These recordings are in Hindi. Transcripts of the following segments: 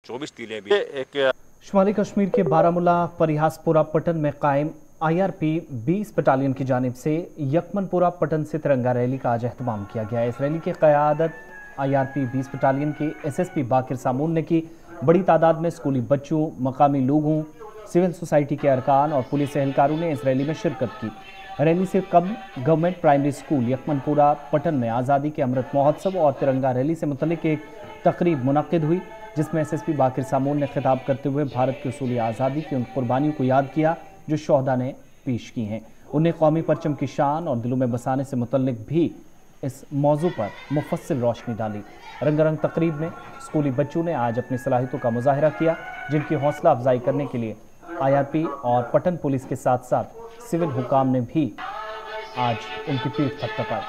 24 तीलें भी एक। शुमाली कश्मीर के बारामूला परिहासपुरा पटन में कायम IRP 20 बटालियन की जानिब से यकमनपुरा पटन से तिरंगा रैली का आज एहतमाम किया गया। इस रैली की क़यादत IRP 20 बटालियन के SSP बाकिर सामून ने की। बड़ी तादाद में स्कूली बच्चों, मकामी लोगों, सिविल सोसाइटी के अरकान और पुलिस एहलकारों ने इस रैली में शिरकत की। रैली से कबल government primary school Yakmanpura Pattan में आज़ादी के अमृत महोत्सव और तिरंगा रैली से मुतल्लिक एक तकरीब मुनक्किद हुई, जिसमें SSP बाकिर सामून ने खिताब करते हुए भारत की उसूली आज़ादी की उन कुर्बानियों को याद किया जो शोहदा ने पेश की हैं। उन्हें कौमी परचम की शान और दिलों में बसाने से मुतल्लिक भी इस मौजू पर मुफस्सिल रोशनी डाली। रंगारंग तकरीब में स्कूली बच्चों ने आज अपनी सलाहियतों का मुजाहिरा किया, जिनकी हौसला अफजाई करने के लिए IRP और पटन पुलिस के साथ साथ सिविल हुकाम ने भी आज उनकी पीठ थपथपाई।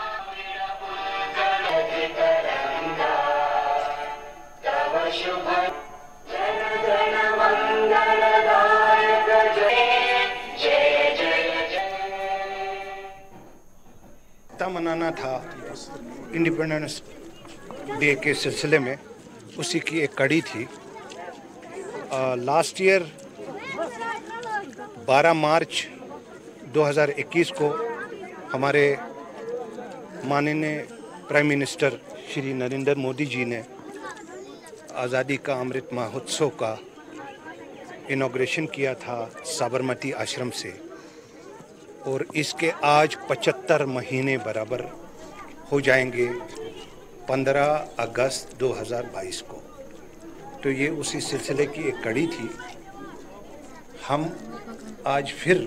मनाना था इंडिपेंडेंस डे के सिलसिले में, उसी की एक कड़ी थी। लास्ट ईयर 12 मार्च 2021 को हमारे माननीय प्राइम मिनिस्टर श्री नरेंद्र मोदी जी ने आज़ादी का अमृत महोत्सव का इनॉग्रेशन किया था साबरमती आश्रम से, और इसके आज 75 महीने बराबर हो जाएंगे 15 अगस्त 2022 को। तो ये उसी सिलसिले की एक कड़ी थी। हम आज फिर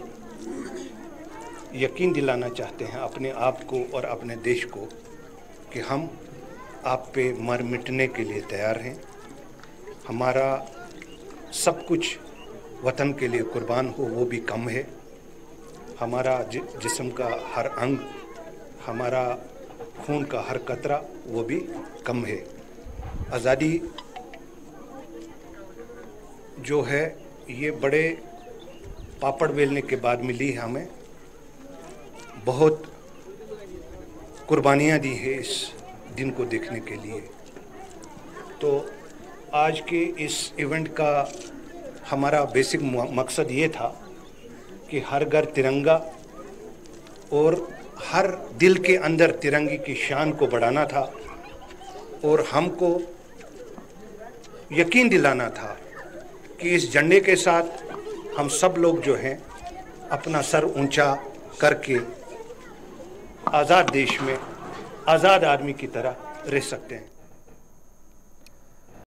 यकीन दिलाना चाहते हैं अपने आप को और अपने देश को कि हम आप पे मर मिटने के लिए तैयार हैं। हमारा सब कुछ वतन के लिए कुर्बान हो वो भी कम है। हमारा जिस्म का हर अंग, हमारा खून का हर कतरा वो भी कम है। आज़ादी जो है ये बड़े पापड़ बेलने के बाद मिली है हमें। बहुत कुर्बानियाँ दी है इस दिन को देखने के लिए। तो आज के इस इवेंट का हमारा बेसिक मकसद ये था कि हर घर तिरंगा और हर दिल के अंदर तिरंगे की शान को बढ़ाना था, और हमको यकीन दिलाना था कि इस झंडे के साथ हम सब लोग जो हैं अपना सर ऊंचा करके आज़ाद देश में आज़ाद आदमी की तरह रह सकते हैं।